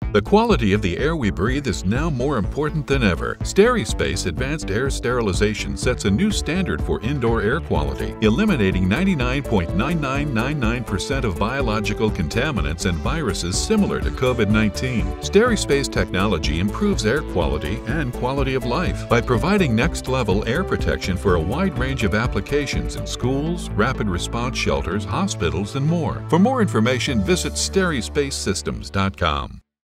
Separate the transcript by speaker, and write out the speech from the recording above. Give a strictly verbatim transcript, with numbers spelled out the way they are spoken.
Speaker 1: The quality of the air we breathe is now more important than ever. SteriSpace Advanced Air Sterilization sets a new standard for indoor air quality, eliminating ninety-nine point nine nine nine nine percent of biological contaminants and viruses similar to COVID nineteen. SteriSpace technology improves air quality and quality of life by providing next-level air protection for a wide range of applications in schools, rapid response shelters, hospitals, and more. For more information, visit SteriSpace Systems dot com.